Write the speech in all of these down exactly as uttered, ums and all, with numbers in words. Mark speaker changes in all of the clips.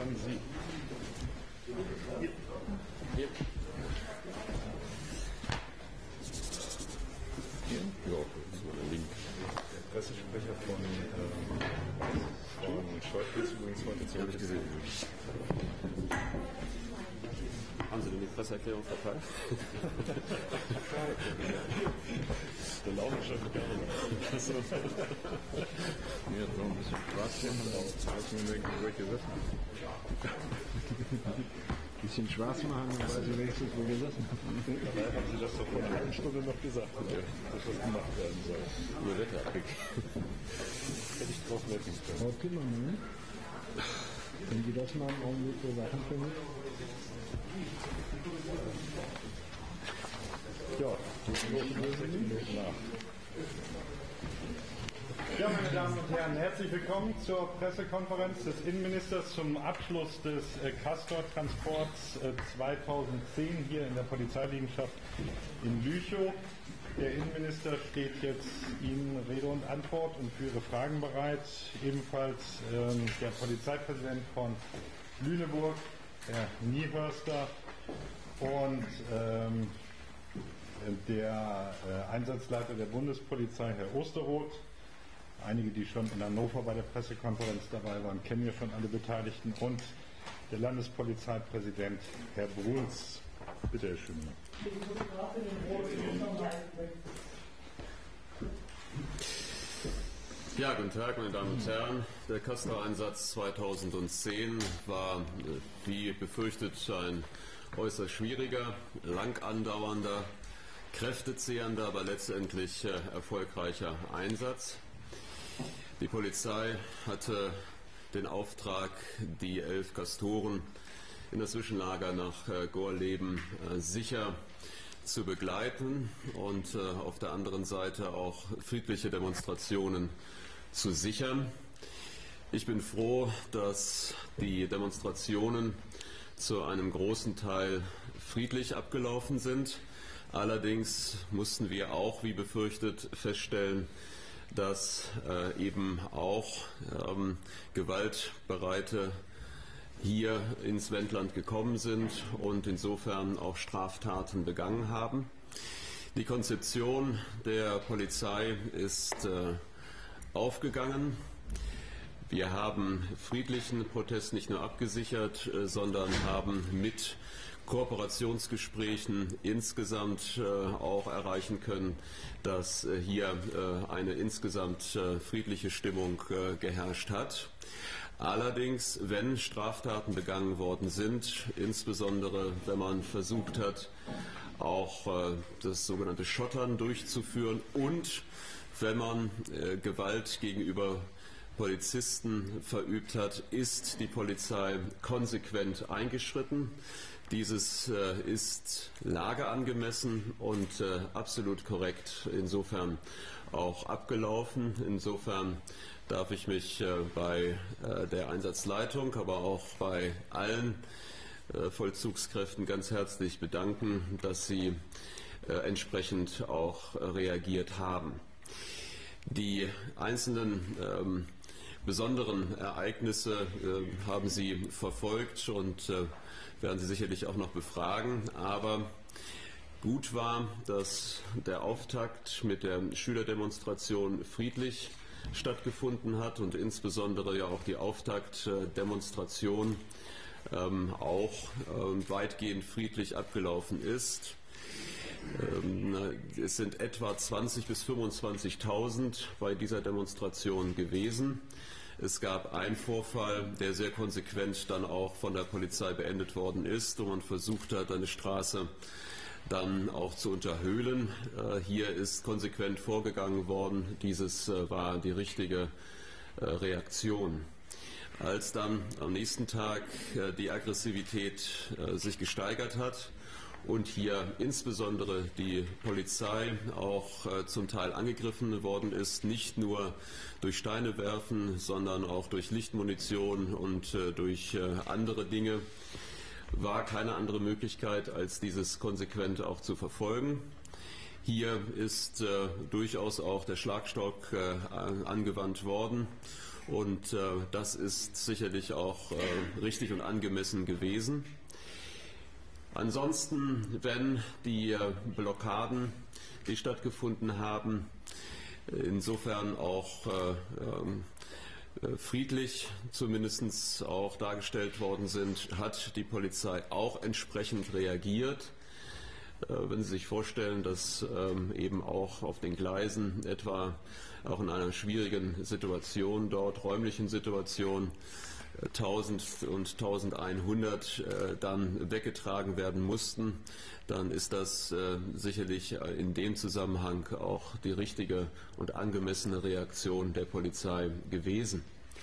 Speaker 1: dann Sie. Hier. Hier. Hier? Ja, so der Link. Der Pressesprecher von, ähm, von Schäuble ist übrigens heute zu Hause gesehen.
Speaker 2: Haben Sie denn die Presseerklärung verteilt?
Speaker 1: Der laufe schon gerne. Ja, so ein bisschen Spaß machen, als man denkt, welche Sachen. Ein bisschen Spaß machen, dann weiß ich wenigstens, wo wir sitzen. Dabei haben Sie das doch vor einer halben Stunde noch gesagt, ja, dass das gemacht werden soll.
Speaker 2: Ihr Wetterabblick.
Speaker 1: Hätte ich drauf wetten können.
Speaker 3: Frau Timmermann, wenn Sie das mal im Augenblick so Sachen für mich?
Speaker 1: Ja, die Minuten nach.
Speaker 4: Ja, meine Damen und Herren, herzlich willkommen zur Pressekonferenz des Innenministers zum Abschluss des äh, Castor-Transports äh, zweitausendzehn hier in der Polizeiliegenschaft in Lüchow. Der Innenminister steht jetzt Ihnen Rede und Antwort und für Ihre Fragen bereit. Ebenfalls ähm, der Polizeipräsident von Lüneburg, Herr Niehörster, und ähm, der äh, Einsatzleiter der Bundespolizei, Herr Osterroth. Einige, die schon in Hannover bei der Pressekonferenz dabei waren, kennen wir schon alle Beteiligten. Und der Landespolizeipräsident, Herr Bruns. Bitte, Herr Schümann.
Speaker 2: Ja, guten Tag, meine Damen und Herren. Der Castor-Einsatz zweitausendzehn war, wie befürchtet, ein äußerst schwieriger, lang andauernder, kräftezehrender, aber letztendlich äh, erfolgreicher Einsatz. Die Polizei hatte den Auftrag, die elf Castoren in das Zwischenlager nach äh, Gorleben äh, sicher zu begleiten und äh, auf der anderen Seite auch friedliche Demonstrationen zu sichern. Ich bin froh, dass die Demonstrationen zu einem großen Teil friedlich abgelaufen sind. Allerdings mussten wir auch, wie befürchtet, feststellen, dass äh, eben auch ähm, Gewaltbereite hier ins Wendland gekommen sind und insofern auch Straftaten begangen haben. Die Konzeption der Polizei ist äh, aufgegangen. Wir haben friedlichen Protest nicht nur abgesichert, äh, sondern haben mit Kooperationsgesprächen insgesamt äh, auch erreichen können, dass äh, hier äh, eine insgesamt äh, friedliche Stimmung äh, geherrscht hat. Allerdings, wenn Straftaten begangen worden sind, insbesondere wenn man versucht hat, auch äh, das sogenannte Schottern durchzuführen und wenn man äh, Gewalt gegenüber Polizisten verübt hat, ist die Polizei konsequent eingeschritten. Dieses äh, ist lageangemessen und äh, absolut korrekt insofern auch abgelaufen. Insofern darf ich mich äh, bei äh, der Einsatzleitung, aber auch bei allen äh, Vollzugskräften ganz herzlich bedanken, dass sie äh, entsprechend auch äh, reagiert haben. Die einzelnen ähm, besonderen Ereignisse äh, haben Sie verfolgt und äh, werden Sie sicherlich auch noch befragen. Aber gut war, dass der Auftakt mit der Schülerdemonstration friedlich stattgefunden hat und insbesondere ja auch die Auftaktdemonstration ähm, auch äh, weitgehend friedlich abgelaufen ist. Es sind etwa zwanzig bis fünfundzwanzigtausend bei dieser Demonstration gewesen. Es gab einen Vorfall, der sehr konsequent dann auch von der Polizei beendet worden ist, wo man versucht hat, eine Straße dann auch zu unterhöhlen. Hier ist konsequent vorgegangen worden. Dieses war die richtige Reaktion. Als dann am nächsten Tag die Aggressivität sich gesteigert hat und hier insbesondere die Polizei auch äh, zum Teil angegriffen worden ist, nicht nur durch Steine werfen, sondern auch durch Lichtmunition und äh, durch äh, andere Dinge, war keine andere Möglichkeit, als dieses konsequent auch zu verfolgen. Hier ist äh, durchaus auch der Schlagstock äh, angewandt worden Und äh, das ist sicherlich auch äh, richtig und angemessen gewesen. Ansonsten, wenn die äh, Blockaden, die stattgefunden haben, insofern auch äh, äh, friedlich zumindest auch dargestellt worden sind, hat die Polizei auch entsprechend reagiert. Wenn Sie sich vorstellen, dass ähm, eben auch auf den Gleisen etwa auch in einer schwierigen Situation dort, räumlichen Situation, tausend und eintausendeinhundert äh, dann weggetragen werden mussten, dann ist das äh, sicherlich in dem Zusammenhang auch die richtige und angemessene Reaktion der Polizei gewesen.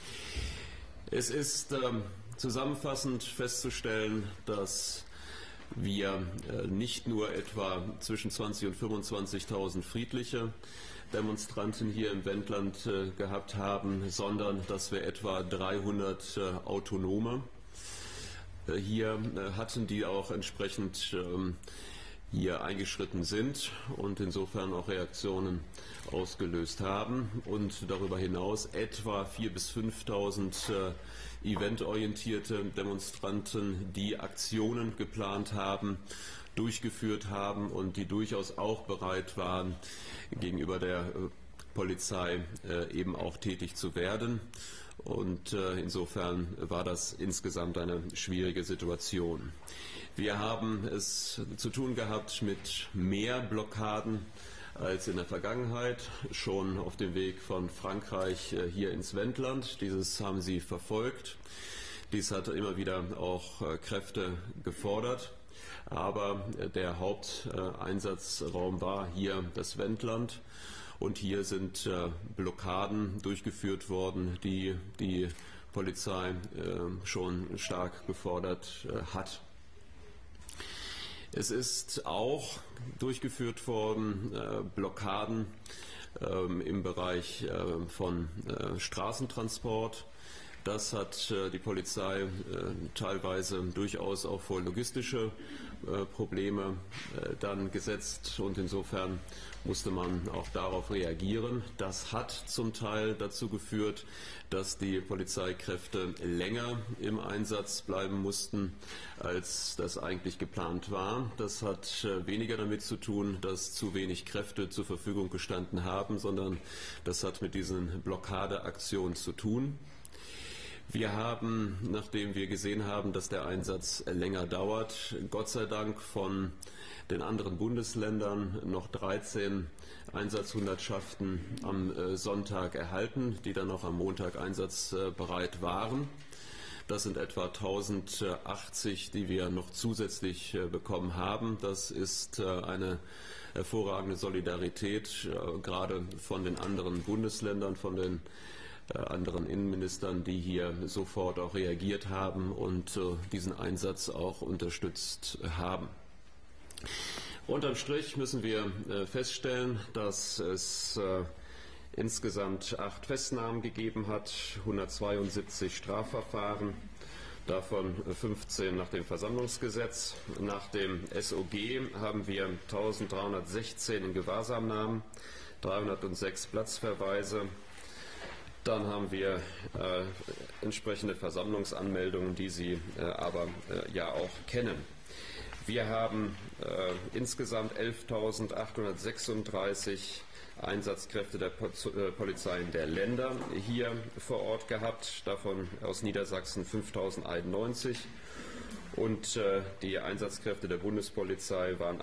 Speaker 2: Es ist äh, zusammenfassend festzustellen, dass wir äh, nicht nur etwa zwischen zwanzig und fünfundzwanzigtausend friedliche Demonstranten hier im Wendland äh, gehabt haben, sondern dass wir etwa dreihundert äh, Autonome äh, hier äh, hatten, die auch entsprechend ähm, hier eingeschritten sind und insofern auch Reaktionen ausgelöst haben und darüber hinaus etwa viertausend bis fünftausend äh, eventorientierte Demonstranten, die Aktionen geplant haben, durchgeführt haben und die durchaus auch bereit waren, gegenüber der äh, Polizei äh, eben auch tätig zu werden. Und äh, insofern war das insgesamt eine schwierige Situation. Wir haben es zu tun gehabt mit mehr Blockaden als in der Vergangenheit, schon auf dem Weg von Frankreich äh, hier ins Wendland. Dieses haben Sie verfolgt. Dies hat immer wieder auch äh, Kräfte gefordert. Aber äh, der Haupteinsatzraum äh, war hier das Wendland. Und hier sind äh, Blockaden durchgeführt worden, die die Polizei äh, schon stark gefordert äh, hat. Es ist auch durchgeführt worden äh, Blockaden äh, im Bereich äh, von äh, Straßentransport. Das hat äh, die Polizei äh, teilweise durchaus auch vor logistische äh, Probleme äh, dann gesetzt und insofern musste man auch darauf reagieren. Das hat zum Teil dazu geführt, dass die Polizeikräfte länger im Einsatz bleiben mussten, als das eigentlich geplant war. Das hat äh, weniger damit zu tun, dass zu wenig Kräfte zur Verfügung gestanden haben, sondern das hat mit diesen Blockadeaktionen zu tun. Wir haben, nachdem wir gesehen haben, dass der Einsatz länger dauert, Gott sei Dank von den anderen Bundesländern noch dreizehn Einsatzhundertschaften am äh, Sonntag erhalten, die dann noch am Montag einsatzbereit waren. Das sind etwa tausendachtzig, die wir noch zusätzlich äh, bekommen haben. Das ist äh, eine hervorragende Solidarität, äh, gerade von den anderen Bundesländern, von den anderen Innenministern, die hier sofort auch reagiert haben und äh, diesen Einsatz auch unterstützt haben. Unterm Strich müssen wir äh, feststellen, dass es äh, insgesamt acht Festnahmen gegeben hat, hundertzweiundsiebzig Strafverfahren, davon fünfzehn nach dem Versammlungsgesetz. Nach dem S O G haben wir eintausenddreihundertsechzehn in Gewahrsamnahmen, dreihundertsechs Platzverweise. Dann haben wir äh, entsprechende Versammlungsanmeldungen, die Sie äh, aber äh, ja auch kennen. Wir haben äh, insgesamt elftausendachthundertsechsunddreißig Einsatzkräfte der po äh, Polizeien der Länder hier vor Ort gehabt, davon aus Niedersachsen fünftausendeinundneunzig. Und äh, die Einsatzkräfte der Bundespolizei waren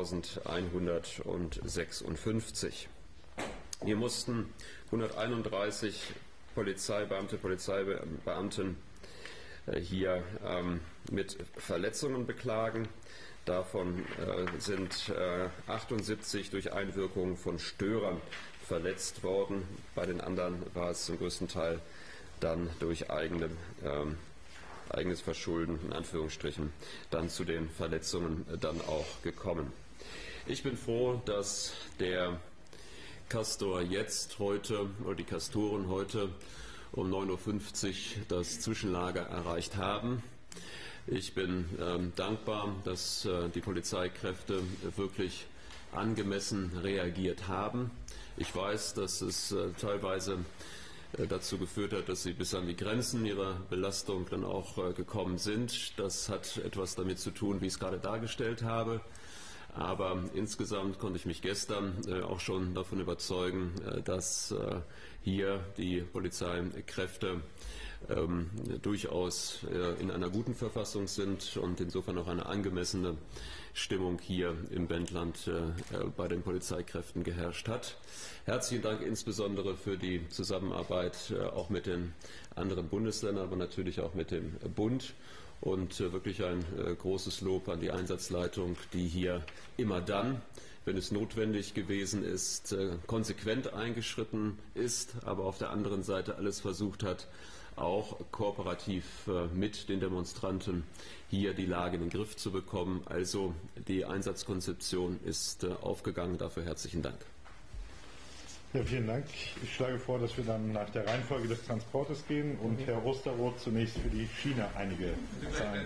Speaker 2: achttausendeinhundertsechsundfünfzig. Wir mussten hunderteinunddreißig Polizeibeamte, Polizeibeamten äh, hier ähm, mit Verletzungen beklagen. Davon äh, sind äh, achtundsiebzig durch Einwirkung von Störern verletzt worden. Bei den anderen war es zum größten Teil dann durch eigene, ähm, eigenes Verschulden, in Anführungsstrichen, dann zu den Verletzungen äh, dann auch gekommen. Ich bin froh, dass der Castor jetzt heute, oder die Castoren heute um neun Uhr fünfzig das Zwischenlager erreicht haben. Ich bin ähm, dankbar, dass äh, die Polizeikräfte wirklich angemessen reagiert haben. Ich weiß, dass es äh, teilweise dazu geführt hat, dass sie bis an die Grenzen ihrer Belastung dann auch gekommen sind. Das hat etwas damit zu tun, wie ich es gerade dargestellt habe. Aber insgesamt konnte ich mich gestern auch schon davon überzeugen, dass hier die Polizeikräfte ähm, durchaus äh, in einer guten Verfassung sind und insofern auch eine angemessene Stimmung hier im Wendland äh, bei den Polizeikräften geherrscht hat. Herzlichen Dank insbesondere für die Zusammenarbeit äh, auch mit den anderen Bundesländern, aber natürlich auch mit dem Bund. Und äh, wirklich ein äh, großes Lob an die Einsatzleitung, die hier immer dann, wenn es notwendig gewesen ist, äh, konsequent eingeschritten ist, aber auf der anderen Seite alles versucht hat, auch kooperativ äh, mit den Demonstranten hier die Lage in den Griff zu bekommen. Also die Einsatzkonzeption ist äh, aufgegangen. Dafür herzlichen Dank.
Speaker 4: Ja, vielen Dank. Ich schlage vor, dass wir dann nach der Reihenfolge des Transportes gehen und Herr Osterroth zunächst für die Schiene einige Zahlen.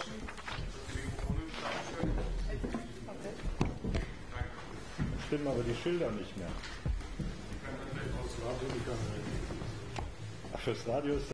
Speaker 4: Stimmen aber die Schilder nicht mehr. Ach, fürs Radio ist